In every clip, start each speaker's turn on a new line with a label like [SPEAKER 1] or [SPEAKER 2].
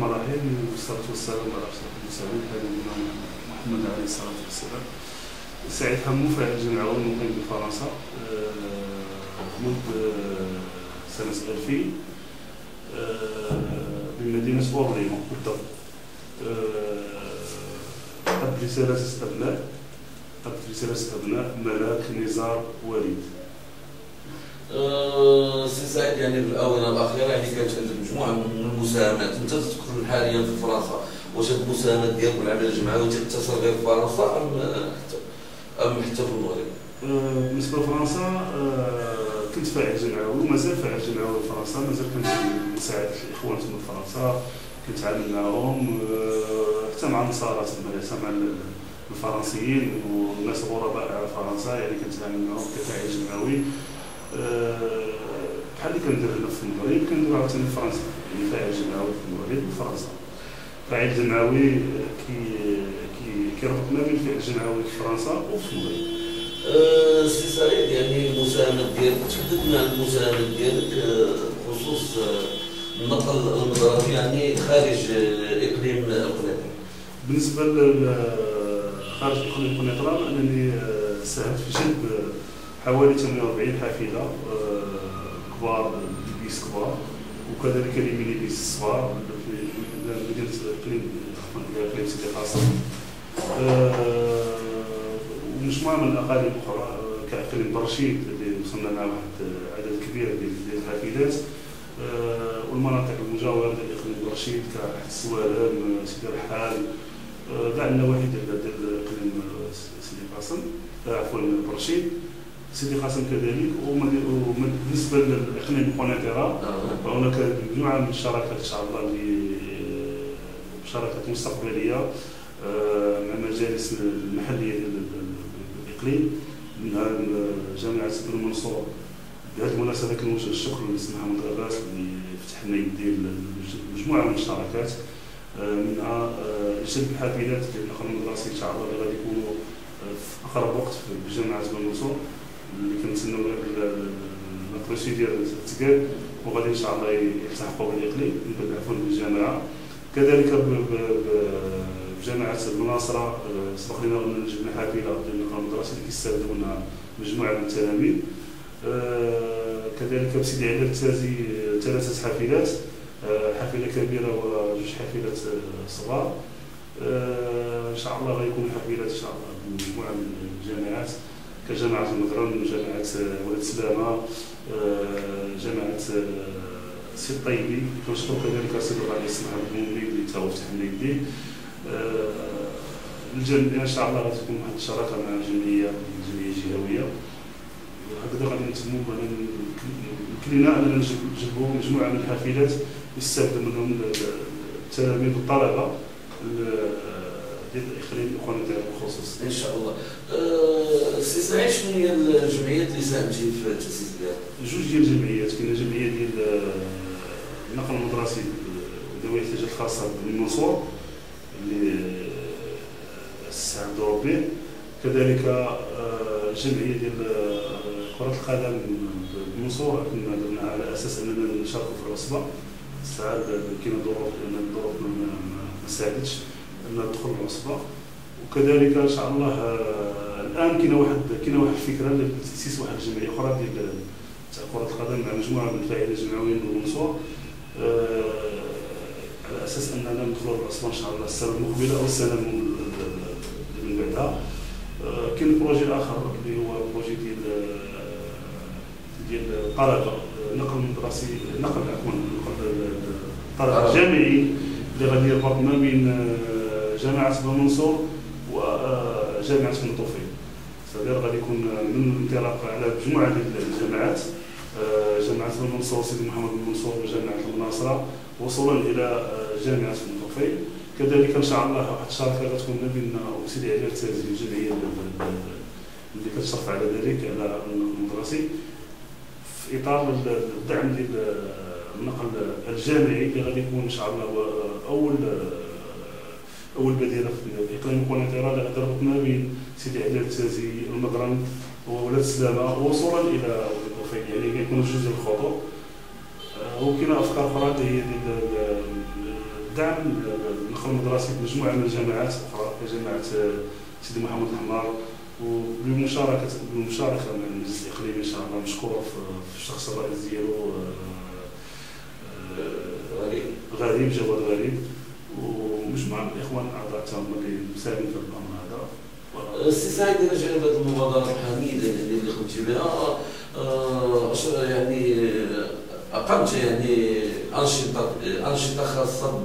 [SPEAKER 1] المراحل والصلاة والسلام على أشرف المرسلين سيدنا محمد عليه الصلاة والسلام. سعيد حمو فاعل جمعوي مقيم بفرنسا منذ سنة 2000 بمدينة أورليون بالضبط. أب لثلاثة أبناء ملاك نزار وليد.
[SPEAKER 2] سي سعيد، يعني في الآونة الأخيرة يعني كانت عندك مجموعة من المساهمات، أنت تدخل حاليا في فرنسا، واش هاد المساهمات ديالك والعمل الجمعوي تقتصر غير في فرنسا أم حتى في المغرب؟
[SPEAKER 1] بالنسبة لفرنسا كنت فاعل جمعوي ومازال فاعل جمعوي في فرنسا، مازال كنت مساعد الإخوان تما في فرنسا، كنتعامل معهم حتى مع النصارى تما، حتى مع الفرنسيين والناس الغرباء على فرنسا، يعني كنتعامل معهم كفاعل جمعوي بحال اللي كندير هنا في المغرب كندير عاوتاني في فرنسا، يعني فاعل جمعوي في المغرب وفرنسا. فاعل جمعوي كيربط ما بين الفاعل الجمعوي في فرنسا وفي المغرب.
[SPEAKER 2] سي سعيد، يعني المساهمات ديالك تحدث لنا عن المساهمات ديالك بخصوص النقل المضربي يعني خارج اقليم القنيطرة.
[SPEAKER 1] بالنسبه خارج اقليم القنيطرة انني ساهمت في جلب حوالي 48 حافله كبار، بيس كبار، وكذلك لي ميني بيس صغار في مدينه اقليم سيدي قاسم، ومجموعه من الاقاليم الاخرى كاقليم برشيد اللي وصلنا مع واحد عدد كبير ديال الحافلات، والمناطق المجاوره لاقليم برشيد كحد السوالم، سيدي رحال، كاع النواحي ديال اقليم سيدي قاسم، عفوا برشيد، سيدي قاسم كذلك. وبالنسبه لاقليم قنيطرة فهناك مجموعه من الشراكات ان شاء الله شراكات مستقبليه مع المجالس المحليه ديال الاقليم، منها جامعه بن منصور. بهذه المناسبه كنوجه الشكر للسي محمد غابات اللي فتح لنا يديه مجموعه من الشراكات، منها جلب حافلات ديال النقل المدرسي ان شاء الله اللي غادي يكونوا في اقرب وقت في جامعه بن منصور، اللي كنتسناو البروسيدير تقاد وغادي ان شاء الله يلتحقوا بالاقليم عفوا بالجامعه. كذلك بجامعه المناصره سبق لنا ان جبنا حافله ديال النقل المدرسي اللي كيستافدوا منها مجموعه من التلاميذ. كذلك بسيدي عبد التازي 3 حافلات، حافله كبيره وجوج حافلات صغار. ان شاء الله غيكون حافلات ان شاء الله بمجموعه من الجامعات كجامعه المغرب، جامعه ولاد سلامه، جامعه سي الطيبي. كنشكر كذلك السيد الرئيس محمد المنبي اللي تا هو فتح لنا يديه. الجمعيه ان شاء الله غادي تكون واحد الشراكه مع جمعيه جهويه، هكذا غادي نتموا كلنا اننا نجلبوا مجموعه من الحافلات يستافد منهم التلاميذ والطلبه ديال الاقليم القنيطرة بالخصوص.
[SPEAKER 2] ان شاء الله. سي سعيد، شنو هي الجمعيات اللي ساهمتي في التاسيس ديالها؟
[SPEAKER 1] جوج ديال الجمعيات، كاينه جمعيه ديال النقل المدرسي ذوي الاحتياجات الخاصه بن منصور اللي اسسها عبد ربي، كذلك جمعيه ديال كره القدم بن منصور كنا درنا على اساس اننا نشاركوا في العصبه. ساعات كاينه ظروف لان الظروف ما ساعدتش ان ندخل العصبه، وكذلك ان شاء الله الان كاينه واحد الفكره لتاسيس واحد الجمعيه اخرى ديال تاع كره القدم مع مجموعه من الفاعلين الجمعويين من منصور، على اساس اننا ندخلوا العصبه ان شاء الله السنه المقبله او السنه من بعدها. كاين بروجي اخر اللي هو بروجي ديال الطلبه، نقل مدرسي، نقل الطلبه الجامعي اللي غادي يربط ما بين جامعه بن منصور وجامعه بن طفيل. صدير غادي يكون من الانطلاق على مجموعه ديال الجامعات، جامعه بن منصور سيدي محمد بن منصور وجامعه المناصره وصولا الى جامعه بن طفيل. كذلك ان شاء الله واحد الشراكه غتكون ما بيننا وسيدي عبد التازي الجمعيه اللي كتشرف على ذلك على المدرسي في اطار الدعم ديال النقل الجامعي اللي غادي يكون ان شاء الله اول بديله في اقليم قنيطرة اللي غادي يربط ما بين سيدي عبد التازي المغرب وولاد سلامه وصولا الى طفيل، يعني كيكونوا جوج ديال الخطوط. وكاينه افكار اخرى هي ديال دعم النقل المدرسي بمجموعه من الجامعات الاخرى كجامعه سيدي محمد الحمار، وبالمشاركه مع المجلس الاقليمي ان شاء الله مشكور في الشخص الرئيس ديالو غريب جواد غريب، ومجموعه من الاخوان الاعضاء تاهم اللي مساهمين في الامر هذا.
[SPEAKER 2] السي سعيد نرجع لهذه المبادره الحميده اللي قمتي بها، يعني اقمت يعني انشطه خاصه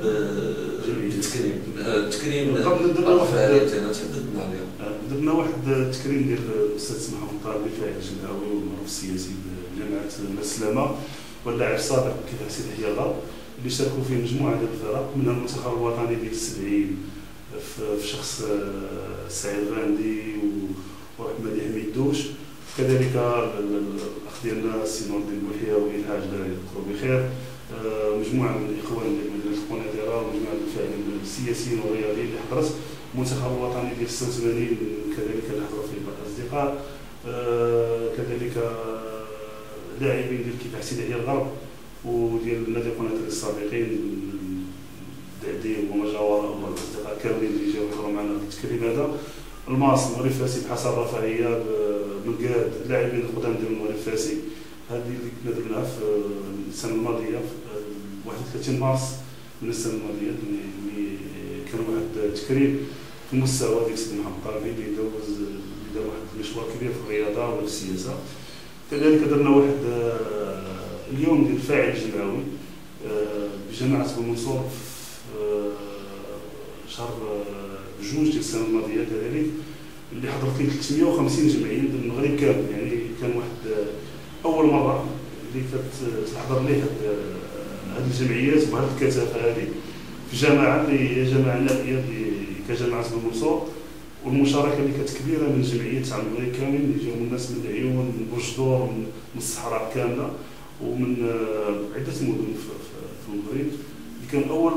[SPEAKER 2] بالتكريم الاطفال، تحدثنا عليها.
[SPEAKER 1] درنا واحد التكريم ديال الاستاذ محمد الطالبي فاعل جمعوي والمعروف السياسي بجامعه السلامه واللاعب السابق كيف سيدي يحيى الغرب، اللي شاركوا فيه مجموعه ديال الفرق منها المنتخب الوطني ديال السبعين في شخص سعيد غاندي ومهدي حميد دوش، كذلك الاخ ديالنا السي نور الدين بوحيه والحاج الله يذكره بخير، مجموعه من الاخوان ديال مدينه القنيطره ومجموعه من الفاعلين السياسيين والرياضيين اللي حضرت، المنتخب الوطني ديال 86 كذلك اللي حضروا فيه بعض الاصدقاء، كذلك لاعبين ديال كفاح سيدي يحيى الغرب وديال نادي القنيطري السابقين دعدي وما جاوره والاصدقاء كاملين اللي جاوا يحضروا معنا في التكريم هذا. الماس المغرب فاسي بحسن الرفاهيه بمقاد اللاعبين القدام ديال المغرب فاسي، هذه اللي كنا درناها في السنه الماضيه في 31 مارس من السنه الماضيه، اللي كان واحد التكريم في المستوى ديال سيدي محمد الطالبي اللي دار واحد المشوار كبير في الرياضه وفي السياسه. كذلك درنا واحد اليوم ديال الفاعل الجمعوي بجامعه بومنصور في شهر جوج ديال السنه الماضيه كذلك، اللي حضرت فيه 350 جمعيه من المغرب كامل، يعني كان واحد اول مره اللي كتحضر ليه هذه الجمعيات وبهذه الكثافه هذه في جامعه اللي هي جامعه نائيه كجامعه بومنصور، والمشاركه اللي كانت كبيره من الجمعيات تاع المغرب كامل اللي جاوا من الناس من العيون من بوجدور من الصحراء كامله ومن عده مدن في المغرب، اللي كان اول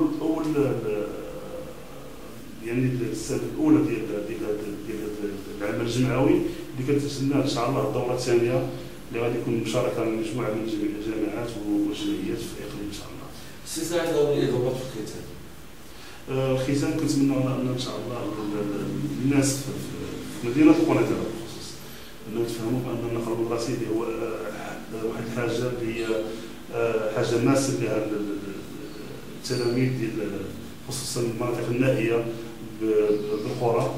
[SPEAKER 1] يعني السنه الاولى ديال العمل الجمعوي اللي كنتسنى ان شاء الله الدوره الثانيه اللي غادي يكون مشاركه من مجموعه من الجامعات والجمعيات في الاقليم ان شاء الله.
[SPEAKER 2] السي سعيد هذه اضافات في الختام.
[SPEAKER 1] الختام كنتمنى ان شاء الله الناس في مدينه القنيطره بالخصوص انهم يتفهموا بان النقل المدرسي هو واحد الحاجه اللي هي حاجه ماسه لها التلاميذ ديال خصوصا المناطق النائيه بالقرى،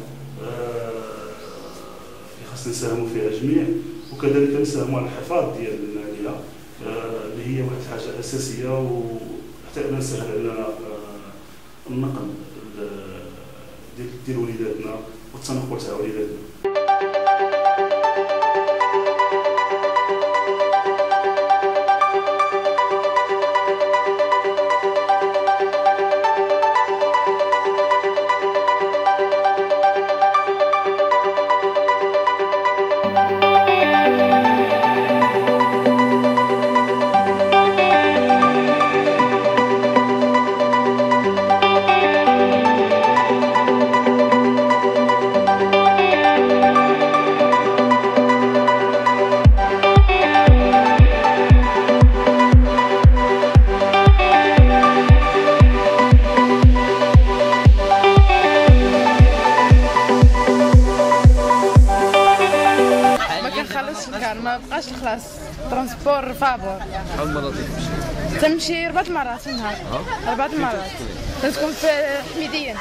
[SPEAKER 1] خاصنا نساهموا فيها جميع، وكذلك نساهموا على الحفاظ ديال الماليه اللي هي واحد الحاجه اساسيه، وحتى ان نسهل على النقل ديال وليداتنا والتنقل تاع وليداتنا.
[SPEAKER 3] ما بقاش الخلاص ترونسبور فابور.
[SPEAKER 4] شحال مرات
[SPEAKER 3] تمشي 4 مرات في النهار. 4 مرات. كنكون في حميدية.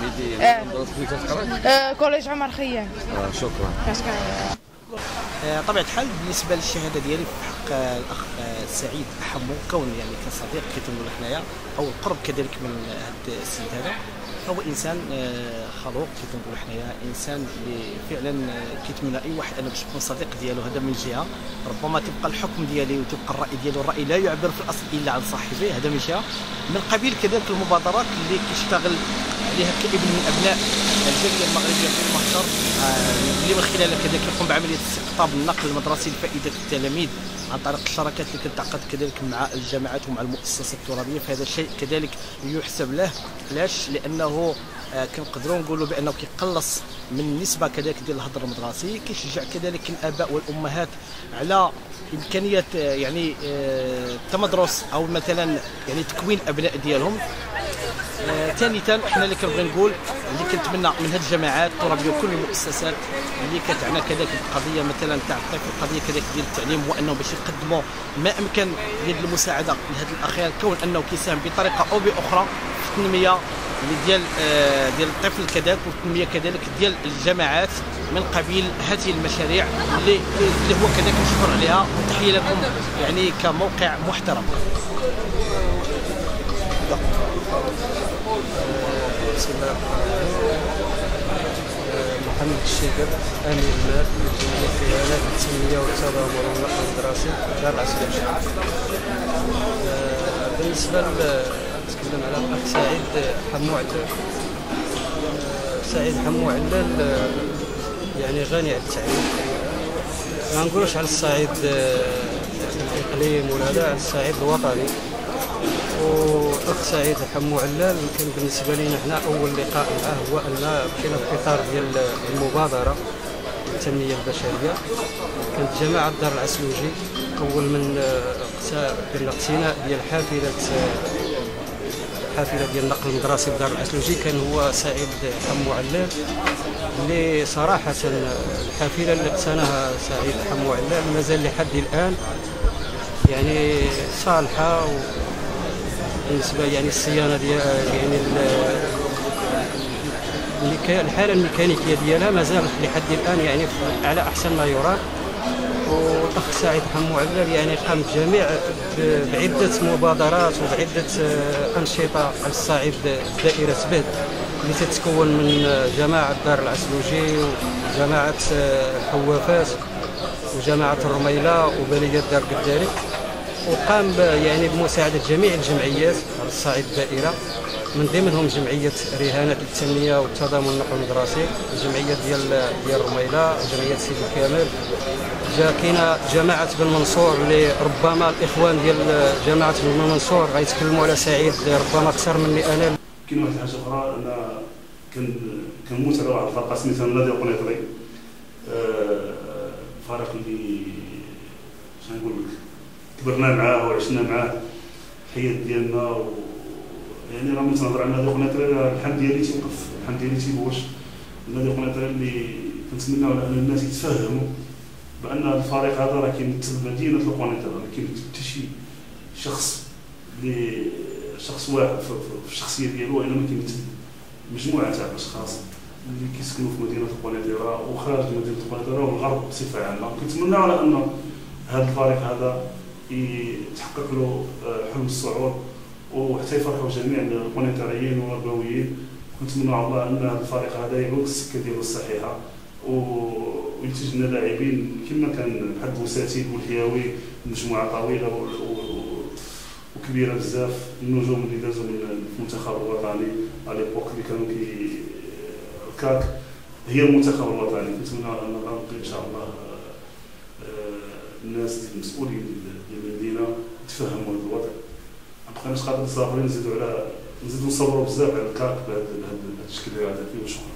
[SPEAKER 3] كوليج عمر خيام.
[SPEAKER 4] شكرا.
[SPEAKER 5] طبيعة الحال بالنسبة للشهادة ديالي في حق الأخ سعيد حمو، كون يعني كصديق كيتنقول حنايا أو القرب كذلك من هذا السيد هذا، هو انسان خلوق كيتنقولوا حنايا، انسان اللي فعلا كيتمنى اي واحد انا باش يكون صديق ديالو. هذا من جهه، ربما تبقى الحكم ديالي وتبقى الراي ديالو، الراي لا يعبر في الاصل الا عن صاحبه، هذا من جهه. من قبيل كذلك المبادرات اللي كيشتغل عليها كابن من ابناء الجاليه المغربيه في المهجر، اللي من خلالها كذلك يقوم بعمليه استقطاب النقل المدرسي لفائده التلاميذ عن طريق الشراكات اللي كتعقد كذلك مع الجامعات ومع المؤسسات الترابيه. فهذا الشيء كذلك يحسب له. علاش؟ لانه كنقدروا نقولوا بانه كيقلص من النسبه كذلك ديال الهدر المدرسي، كيشجع كذلك الاباء والامهات على امكانيه يعني التمدرس او مثلا يعني تكوين ابناء ديالهم. ثالثا حنا اللي كنبغي نقول اللي كنتمنى من هذه الجماعات الترابيه وكل المؤسسات اللي كتعنى كذلك بالقضيه مثلا تاع الطفل، القضيه كذلك ديال التعليم، هو انه باش يقدموا ما امكن ديال المساعده لهذا الاخير، كون انه كيساهم بطريقه او باخرى في التنميه ديال الطفل كذلك، والتنميه كذلك ديال الجماعات من قبيل هذه المشاريع اللي هو كذلك مشكور عليها. وتحيه لكم يعني كموقع محترم.
[SPEAKER 4] بسم الله الرحمن الرحيم. محمد الشيقر، امين المال لجمعيه الرهانات التنميه والتضامن والنقل الدراسي دار العسلوجي. بالنسبه نتكلم على الاخ سعيد حمو علال. سعيد حمو علال يعني غني عن التعريف، ما نقولوش على الصعيد الاقليم ولا لا، على الصعيد الوطني. والاخ سعيد حمو علال كان بالنسبه لنا حنا اول لقاء معه هو ان مشينا في اطار ديال المبادره التنميه البشريه. كانت جماعه دار العسلوجي اول من درنا اقتناء ديال حافله ديال النقل المدرسي بدار العسلوجي، كان هو سعيد حمو علال، اللي صراحه الحافله اللي اقتناها سعيد حمو علال مازال لحد الان يعني صالحه، بالنسبه يعني الصيانه ديال يعني الحاله الميكانيكيه ديالها مازال لحد الان يعني على احسن ما يرام. والاخ سعيد حمو علال يعني قام بعده مبادرات وبعده انشطه على الصعيد دائره بهد، اللي تتكون من جماعه دار العسلوجي وجماعه الحوافات وجماعه الرميله وبلديه دار قداري، وقام يعني بمساعده جميع الجمعيات على الصعيد الدائره، من ضمنهم جمعيه رهانات للتنميه والتضامن والنقل المدرسي، الجمعيه ديال الرميله، جمعيه سيدي كامل. كاينه جماعه بن منصور اللي ربما الاخوان ديال جماعه بن منصور غيتكلموا على سعيد ربما اكثر مني انا.
[SPEAKER 1] كاين واحد الحاجه اخرى، انا كنموت على واحد الفرقه سميتها نادي القنيطري، فريق اللي شنو نقول لك كبرنا معاه وعشنا معاه الحياه ديالنا، يعني راه من تنهضر على نادي القنيطري الحمد ديالي تيوقف، الحمد ديالي تيبوش. نادي القنيطري اللي كنتمناو على ان الناس يتفهموا بان هذا الفريق هذا راه كيمثل مدينه القنيطره، ما كيمثل حتى شي شخص اللي شخص واحد في الشخصيه ديالو، وانما كيمثل مجموعه تاع الاشخاص اللي كيسكنوا في مدينه القنيطره وخارج مدينه القنيطره والغرب بصفه عامه. كنتمنى على ان هذا الفريق هذا يتحقق له حلم الصعود، وحتى يفرحوا جميع القنيطريين والربويين. كنتمنى على الله ان هذا الفريق هذا يعود السكه ديالو الصحيحه وينتج لنا لاعبين كما كان بحال بوساتي والحياوي، مجموعه طويله وكبيره بزاف النجوم اللي دازوا من المنتخب الوطني على ليبوك اللي كانوا الكاك هي المنتخب الوطني. كنتمنى ان غنلقى ان شاء الله الناس المسؤولين ديال المدينه يتفهموا هذا الوضع. ما بقيناش قادرين صابرين نزيدوا نصبروا بزاف على الكاك بهذا الشكل هذا فيه. وشكرا.